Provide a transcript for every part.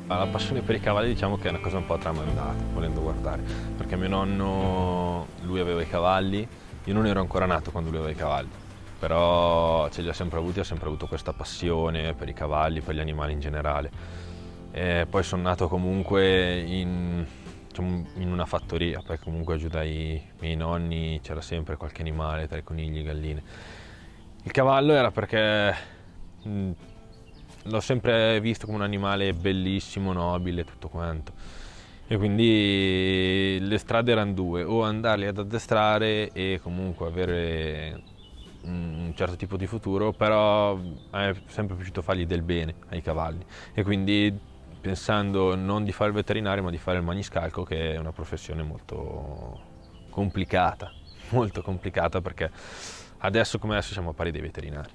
La passione per i cavalli diciamo che è una cosa un po' tramandata, volendo guardare, perché mio nonno, lui aveva i cavalli, io non ero ancora nato quando lui aveva i cavalli, però ce li ha sempre avuti, ha sempre avuto questa passione per i cavalli, per gli animali in generale. E poi sono nato comunque diciamo, in una fattoria, perché comunque giù dai miei nonni c'era sempre qualche animale, tra i conigli, galline. Il cavallo era perché l'ho sempre visto come un animale bellissimo, nobile, tutto quanto. E quindi le strade erano due, o andarli ad addestrare e comunque avere un certo tipo di futuro, però è sempre piaciuto fargli del bene ai cavalli. E quindi pensando non di fare il veterinario, ma di fare il maniscalco, che è una professione complicata, molto complicata, perché adesso come adesso siamo a pari dei veterinari.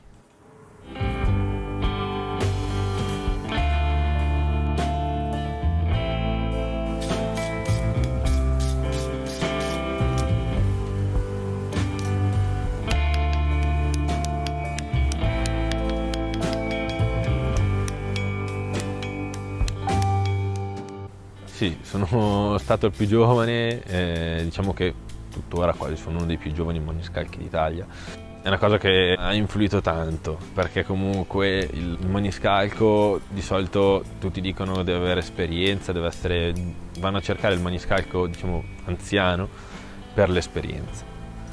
Sì, sono stato il più giovane, diciamo che tuttora quasi sono uno dei più giovani maniscalchi d'Italia. È una cosa che ha influito tanto, perché comunque il maniscalco di solito tutti dicono deve avere esperienza, vanno a cercare il maniscalco, diciamo, anziano per l'esperienza.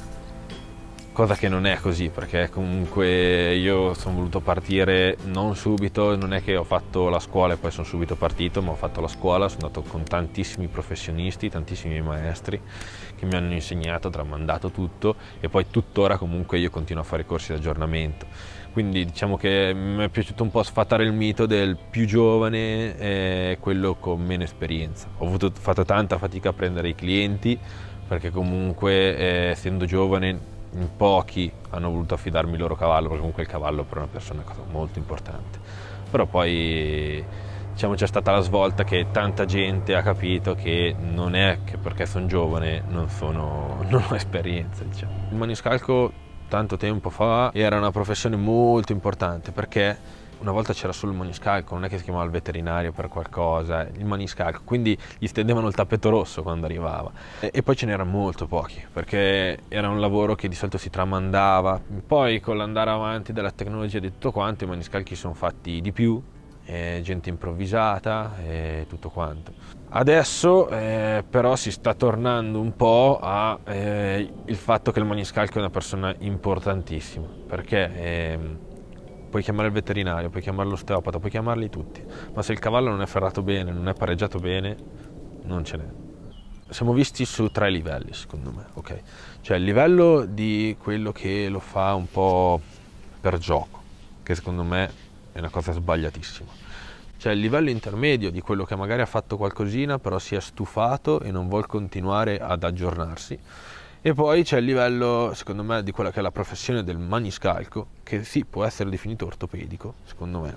Cosa che non è così, perché comunque io sono voluto partire non subito, non è che ho fatto la scuola e poi sono subito partito, ma ho fatto la scuola, sono andato con tantissimi professionisti, tantissimi maestri che mi hanno insegnato, tramandato tutto, e poi tuttora comunque io continuo a fare corsi di aggiornamento. Quindi diciamo che mi è piaciuto un po' sfatare il mito del più giovane e quello con meno esperienza. Fatto tanta fatica a prendere i clienti, perché comunque essendo giovane in pochi hanno voluto affidarmi il loro cavallo, perché comunque il cavallo per una persona è una cosa molto importante. Però poi diciamo c'è stata la svolta che tanta gente ha capito che non è che perché sono giovane non ho esperienza, diciamo. Il maniscalco tanto tempo fa era una professione molto importante, perché una volta c'era solo il maniscalco, non è che si chiamava il veterinario per qualcosa, il maniscalco, quindi gli stendevano il tappeto rosso quando arrivava. E poi ce n'erano molto pochi, perché era un lavoro che di solito si tramandava. Poi con l'andare avanti della tecnologia e di tutto quanto, i maniscalchi sono fatti di più, gente improvvisata e tutto quanto. Adesso però si sta tornando un po' a il fatto che il maniscalco è una persona importantissima, perché puoi chiamare il veterinario, puoi chiamare l'osteopata, puoi chiamarli tutti, ma se il cavallo non è ferrato bene, non è pareggiato bene, non ce n'è. Siamo visti su 3 livelli, secondo me, ok? Cioè il livello di quello che lo fa un po' per gioco, che secondo me è una cosa sbagliatissima. C'è il livello intermedio di quello che magari ha fatto qualcosina, però si è stufato e non vuole continuare ad aggiornarsi. E poi c'è il livello, secondo me, di quella che è la professione del maniscalco, che sì, può essere definito ortopedico, secondo me,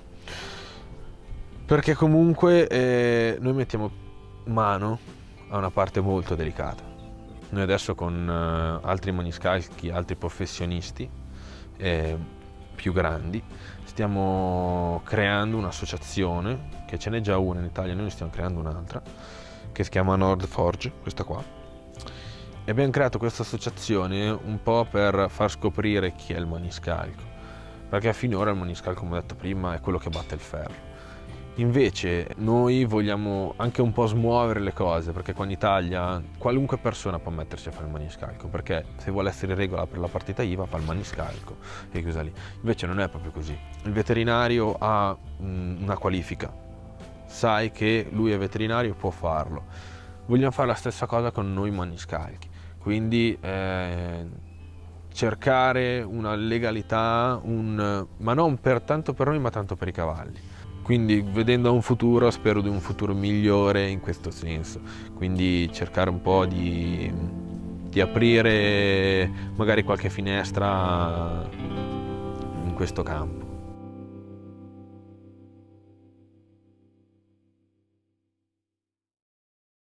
perché comunque noi mettiamo mano a una parte molto delicata. Noi adesso con altri maniscalchi, altri professionisti più grandi, stiamo creando un'associazione, che ce n'è già una in Italia, noi ne stiamo creando un'altra, che si chiama Nordforge, questa qua. E abbiamo creato questa associazione un po' per far scoprire chi è il maniscalco, perché finora il maniscalco, come ho detto prima, è quello che batte il ferro. Invece noi vogliamo anche un po' smuovere le cose, perché qua in Italia qualunque persona può mettersi a fare il maniscalco, perché se vuole essere in regola per la partita IVA fa il maniscalco e chiusa lì. Invece non è proprio così. Il veterinario ha una qualifica, sai che lui è veterinario, può farlo. Vogliamo fare la stessa cosa con noi maniscalchi. Quindi cercare una legalità, ma non tanto per noi ma tanto per i cavalli. Quindi vedendo un futuro, spero di un futuro migliore in questo senso. Quindi cercare un po' di aprire magari qualche finestra in questo campo.